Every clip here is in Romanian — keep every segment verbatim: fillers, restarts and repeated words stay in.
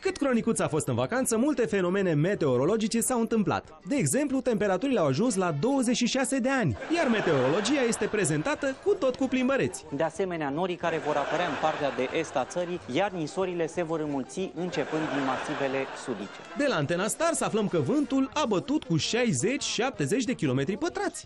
Cât Cronicuța a fost în vacanță, multe fenomene meteorologice s-au întâmplat. De exemplu, temperaturile au ajuns la douăzeci și șase de ani, iar meteorologia este prezentată cu tot cu plimbăreți. De asemenea, norii care vor apărea în partea de est a țării, iar ninsorile se vor înmulți începând din masivele sudice. De la Antena Star să aflăm că vântul a bătut cu șaizeci șaptezeci de kilometri pătrați.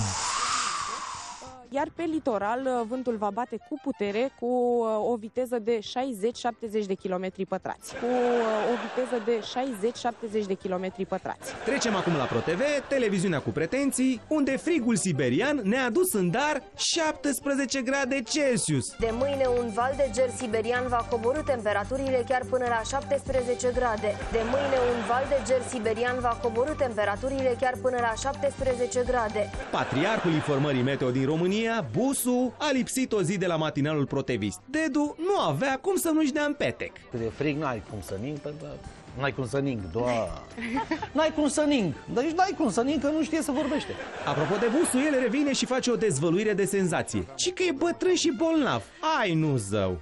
Iar pe litoral vântul va bate cu putere, cu o viteză de șaizeci șaptezeci de kilometri pătrați. Cu o viteză de șaizeci șaptezeci de kilometri pătrați. Trecem acum la ProTV, televiziunea cu pretenții, unde frigul siberian ne-a adus în dar șaptesprezece grade Celsius. De mâine un val de ger siberian va coborî temperaturile chiar până la șaptesprezece grade. De mâine un val de ger siberian va coborî temperaturile chiar până la șaptesprezece grade. Patriarhul informării meteo din România, Busu, a lipsit o zi de la matinalul protevist. Dedu nu avea cum să nu-și dea în petec. De frig n-ai cum să ning, pentru că n-ai cum să ning, doar. N-ai cum să ning, deci n-ai cum să ning, că nu știe să vorbește. Apropo de Busu, el revine și face o dezvăluire de senzație. Ci că e bătrân și bolnav. Ai nu zău.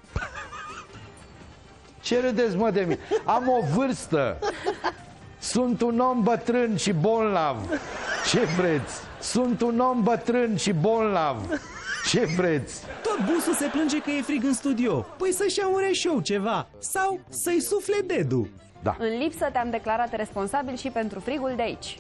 Ce râdeți, mă, de mine? Am o vârstă. Sunt un om bătrân și bolnav. Ce vreți? Sunt un om bătrân și bolnav. Ce vreți? Tot Busu se plânge că e frig în studio. Păi să-și ia un reșou ceva. Sau să-i sufle Dedu. Da. În lipsă te-am declarat responsabil și pentru frigul de aici.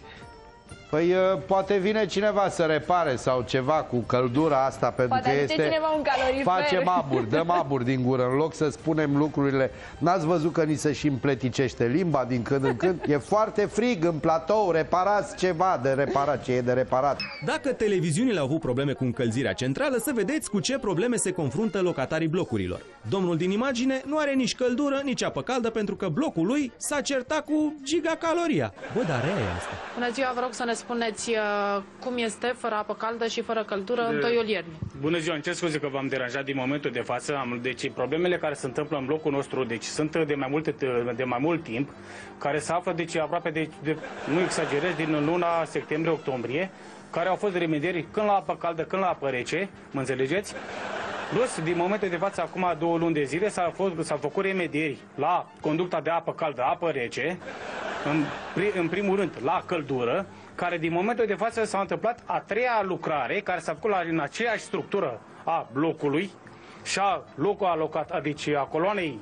Păi poate vine cineva să repare sau ceva cu căldura asta, pentru poate că este... cineva un calorifer. Facem aburi, dăm aburi din gură, în loc să spunem lucrurile. N-ați văzut că ni se și împleticește limba din când în când? E foarte frig în platou, reparați ceva de reparat, ce e de reparat. Dacă televiziunile au avut probleme cu încălzirea centrală, să vedeți cu ce probleme se confruntă locatarii blocurilor. Domnul din imagine nu are nici căldură, nici apă caldă, pentru că blocul lui s-a certat cu gigacaloria. Bă, dar rea e asta. Bună ziua, vă rog să ne spuneți uh, cum este fără apă caldă și fără căldură de... în toiul iernii. Bună ziua, îmi cer scuze că v-am deranjat din momentul de față. Am, deci problemele care se întâmplă în blocul nostru, deci sunt de mai, multe, de mai mult timp, care se află deci aproape de, de nu exagerez, din luna septembrie-octombrie, care au fost remedieri când la apă caldă, când la apă rece, mă înțelegeți? Plus, din momentul de față, acum două luni de zile, s-au s-au făcut remedieri la conducta de apă caldă, apă rece, în, în primul rând la căldură, care din momentul de față s-a întâmplat a treia lucrare, care s-a făcut la, în aceeași structură a blocului și a locul alocat, deci a coloanei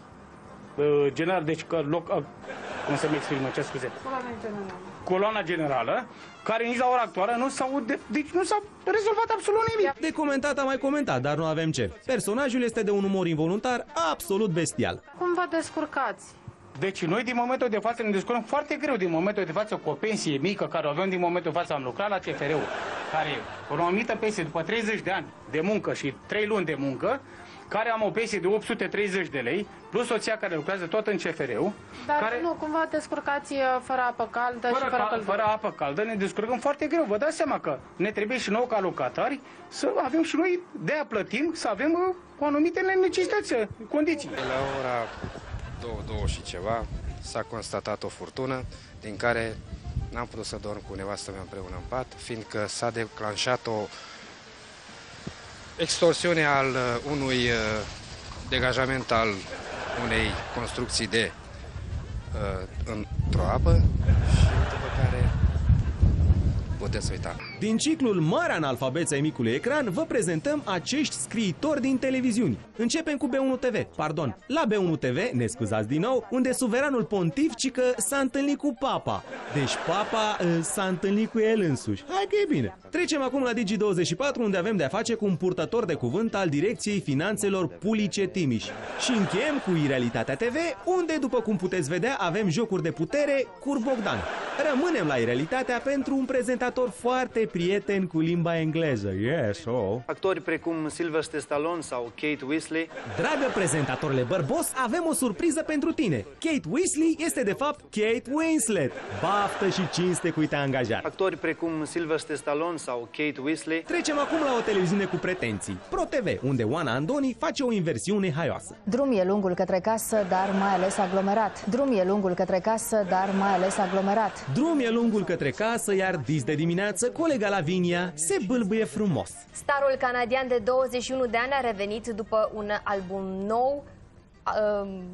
uh, generală, deci că loc, uh, cum să-mi explic, mă, ce scuze? Coloana generală. Coloana generală, care nici la ora actuală nu s-au, deci nu s-a rezolvat absolut nimic. De comentat am mai comentat, dar nu avem ce. Personajul este de un umor involuntar absolut bestial. Cum vă descurcați? Deci noi din momentul de față ne descurcăm foarte greu din momentul de față cu o pensie mică care o avem din momentul de față. Am lucrat la C F R-ul, care o anumită pensie după treizeci de ani de muncă și trei luni de muncă, care am o pensie de opt sute treizeci de lei, plus soția care lucrează tot în C F R-ul. Dar care... nu, cum vă descurcați fără apă caldă fără și fără căldură? Fără apă caldă ne descurcăm foarte greu. Vă dați seama că ne trebuie și nouă ca locatari să avem și noi, de-aia plătim, să avem o anumite necesități, condiții. De la ora două, două și ceva s-a constatat o furtună din care n-am putut să dorm cu nevastă mea împreună în pat, fiindcă s-a declanșat o extorsiune al unui degajament al unei construcții de uh, într-o apă și după care puteți uita. Din ciclul Mari Analfabeți ai micului ecran, vă prezentăm acești scriitori din televiziuni. Începem cu B unu T V, pardon. La B unu T V, ne scuzați din nou, unde suveranul pontif cică s-a întâlnit cu papa. Deci papa s-a întâlnit cu el însuși. Hai că e bine. Trecem acum la Digi douăzeci și patru, unde avem de-a face cu un purtător de cuvânt al Direcției Finanțelor Pulice Timiș. Și încheiem cu Irealitatea T V, unde, după cum puteți vedea, avem jocuri de putere cu Bogdan. Rămânem la Irealitatea pentru un prezentator foarte prieten cu limba engleză. Yes, oh. Actori precum Sylvester Stallone sau Kate Winslet. Dragă prezentatorule bărbos, avem o surpriză pentru tine. Kate Winslet este de fapt Kate Winslet. Baftă și cinste cu te angajat. Actori precum Sylvester Stallone sau Kate Winslet. Trecem acum la o televiziune cu pretenții. ProTV, unde Oana Andoni face o inversiune haioasă. Drum e lungul către casă, dar mai ales aglomerat. Drum e lungul către casă, dar mai ales aglomerat. Drum e lungul către casă, iar dis de dimineață, colega Lavinia se bâlbâie frumos. Starul canadian de douăzeci și unu de ani a revenit după un album nou, um,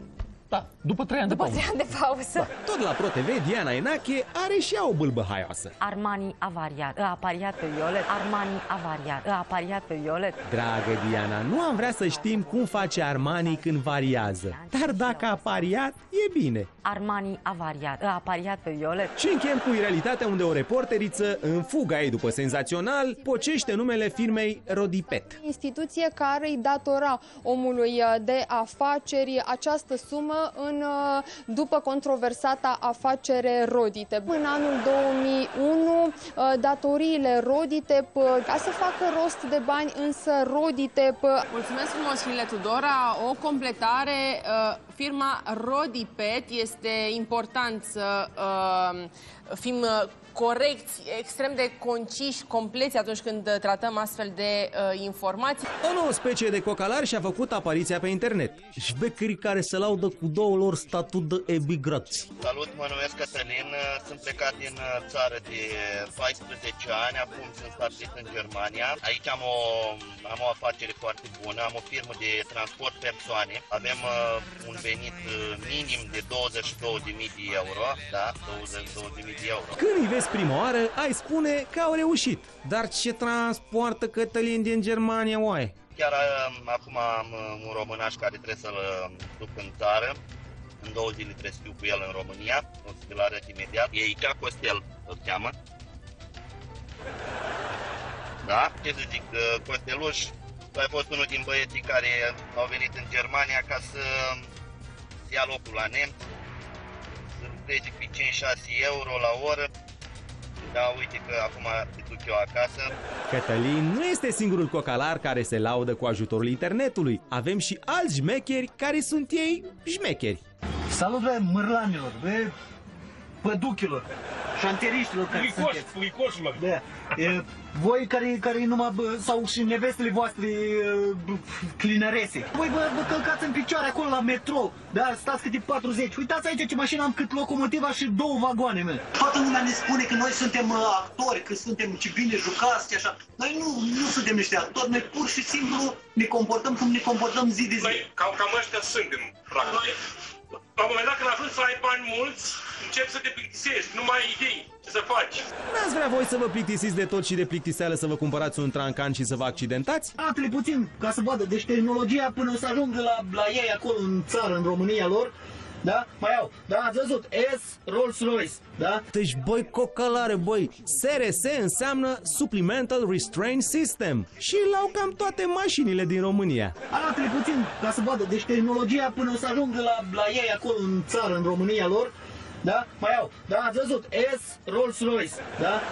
Da, după trei ani După de pauză. trei ani de pauză. Tot la ProTV, Diana Enache are și ea o bâlbă haioasă. Armani avariat, a apariat pe Violet. Armani avariat, a apariat pe Violet. Dragă Diana, nu am vrea să știm cum face Armani când variază. Dar dacă a pariat, e bine. Armani avariat, a apariat pe Violet. Și închem cu realitatea unde o reporteriță, în fuga ei după senzațional, pocește numele firmei Rodipet. Instituție care îi datora omului de afaceri această sumă în, după controversata afacere Roditep. În anul două mii unu, datoriile Roditep, ca să facă rost de bani, însă Roditep... Mulțumesc frumos, File Tudora. O completare, firma Rodipet, este important să fim corecți, extrem de conciși, compleți atunci când tratăm astfel de uh, informații. O nouă specie de cocalar și-a făcut apariția pe internet. Șbecherii care se laudă cu două lor statut de emigrați. Salut, mă numesc Cătălin, sunt plecat din țară de paisprezece ani, acum sunt stabilit în Germania. Aici am o, am o afacere foarte bună, am o firmă de transport persoane, avem uh, un venit minim de douăzeci și două de mii de euro, da, douăzeci și două de mii de euro. Când îi vezi prima oară, ai spune că au reușit. Dar ce transportă Cătălin din Germania, oaie? Chiar acum am un românaș care trebuie să-l duc în țară. În două zile trebuie să fiu cu el în România. O să vi-l arăt imediat. E aici, Costel îl cheamă. Da? Ce să zic, Costeluș, tu ai fost unul din băieții care au venit în Germania ca să ia locul la nemți. Să lucreze pe cinci șase euro la oră. Da, uite că acum te duc eu acasă. Cătălin nu este singurul cocalar care se laudă cu ajutorul internetului. Avem și alți șmecheri care sunt ei șmecheri. Salut, bă, mârlanilor, bă, păduchilor, șanteriștilor care sunteți. Puicoșilor. Da. E, voi care, care numai, bă, sau și nevestele voastre bă, clinărese. Voi, bă, vă călcați în picioare acolo la metrou, da, stați câte patruzeci. Uitați aici ce mașină am, cât locomotiva și două vagoane, mă. Toată lumea ne spune că noi suntem uh, actori, că suntem ce bine jucați, așa. Noi nu, nu suntem niște actori, noi pur și simplu ne comportăm cum ne comportăm zi de zi. Noi cam, cam ăștia suntem, practic. La un moment dat, când ajungi să ai bani mulți, începi să te plictisești, nu mai ai idei ce să faci. N-ați vrea voi să vă plictisiți de tot și de plictiseală să vă cumpărați un trancan și să vă accidentați? Arată-le puțin, ca să vadă, deci tehnologia până să ajungă la, la ei acolo în țară, în România lor, da? Mai au, da, ați văzut, S, Rolls-Royce, da? Deci, băi, cocalare, băi, S R S înseamnă Supplemental Restraint System și l-au cam toate mașinile din România. Arată-le puțin, ca să vadă, deci tehnologia până să ajungă la, la ei acolo în țară, în România lor, da? Mai au, da, ați văzut, S, Rolls-Royce, da?